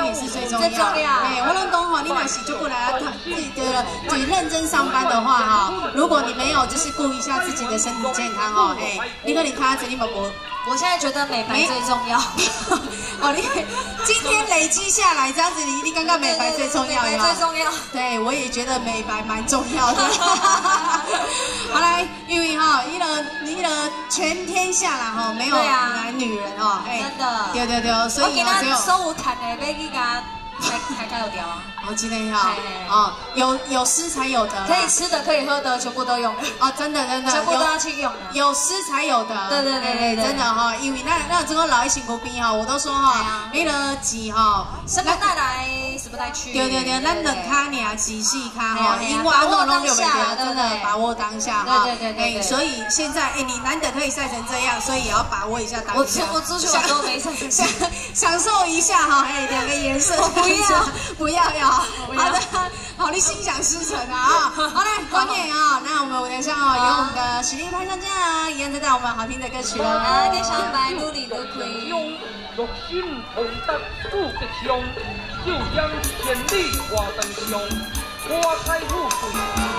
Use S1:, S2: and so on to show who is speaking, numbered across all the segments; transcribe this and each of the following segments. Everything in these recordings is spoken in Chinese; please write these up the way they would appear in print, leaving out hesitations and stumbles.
S1: 也是最重要。哎，我拢讲吼，你若是就过来对了，你认真上班的话哈，如果你没有就是顾一下自己的身体健康哦，哎，你可能他这里不。
S2: 我现在觉得美白最重要。
S1: 哦，你今天累积下来这样子，你刚刚美白最重要，
S2: 美白最重要。
S1: 对，我也觉得美白蛮重要的。好来，因为哈，你的全天下啦哈，没有男女人哦，哎，
S2: 真的，
S1: 对，所以
S2: 只有所有谈的要去甲开掉掉啊。
S1: 哦，今天哈，哦，有湿才有的，
S2: 可以吃的，可以喝的，全部都用。
S1: 哦，真的，
S2: 全部都要去用。
S1: 有湿才有的。对，真的哈，因为那这个老一辛苦边哈，我都说哈，那个钱哈，
S2: 生不带来，死不带去。
S1: 对，咱两卡尔，几细卡哈，因为我弄就没得，真的把握当下哈。对，所以现在你难得可以晒成这样，所以也要把握一下当下。
S2: 我出去玩都没晒成这样，
S1: 享受一下哈，哎，两个颜色，不要。好的，好，你心想事成啊！好嘞，欢迎啊！那我们舞台上哦，有我们的实力派上将啊，一样在带我们好听的歌曲了。
S2: 啊，跟上白努力都可以。
S3: 六心同德富吉祥，就将千里华灯上，花开富贵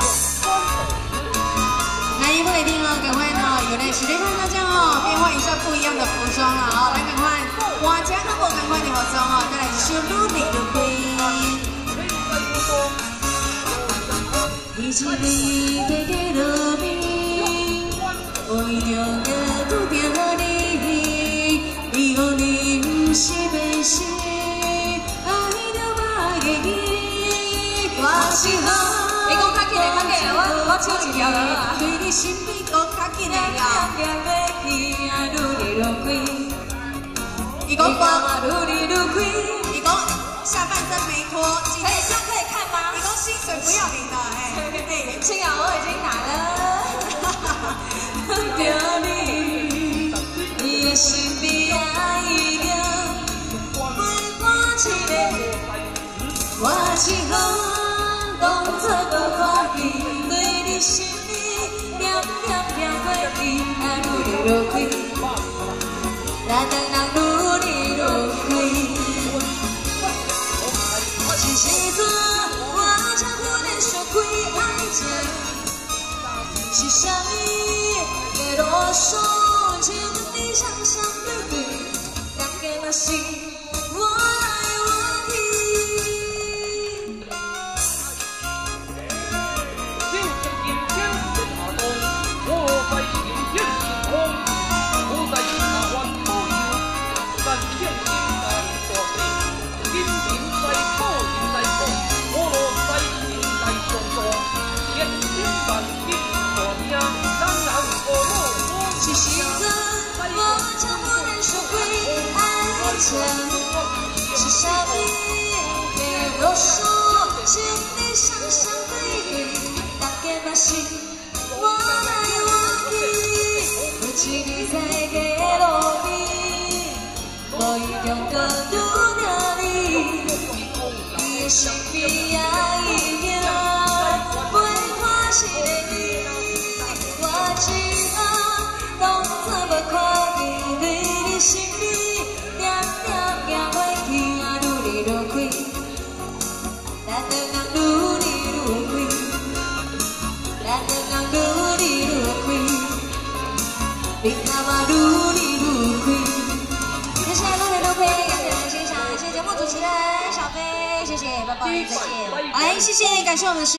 S1: 那一不给听哦，赶快呢，有嘞实力派上将哦，变换一下不一样的服装了啊！来，赶快，我家可不赶快的服装哦，再来一首努力都可以。一起你的给路边，为着要拄着你，以后你不是悲伤，爱着我的你。我是好，
S2: 你讲较紧的，我唱一条了。
S1: 对你身边讲较紧的呀。伊讲努力愈开，伊讲下半身没脱，
S2: 可以看吗？
S1: 伊讲薪水不要领的，哎。
S2: 幸好我已经拿了。
S1: 着你，你的身边已经陪我一个，我是风，当作无看见，对你心里点过去，努力愈开，咱两人努力愈开。是时阵，我才忽然想开爱情。是啥物的路上，像你双双对对，大家嘛是我来我去。
S3: 就像今天的下冬，我在心间心空，我在下湾保佑，咱向心大地，金银在宝，银在宝，我落在心在上座，千金万金大名，咱人无路。
S1: 是时阵，我才忽然想开爱情。是啥物的路上，像你双双对对，大家嘛是我来我去。有一日在街路边，无意中搁拄着你，你的身边也已经陪我一个你，我只好当作无看见，对你心里点行过去，努力愈开，咱两人努力愈开，咱两人努力愈开，你看我努力愈开。接下来努力愈开，感谢欣赏，谢谢节目主持人小飞，谢谢，拜拜，再见。来，谢谢，感谢我们的。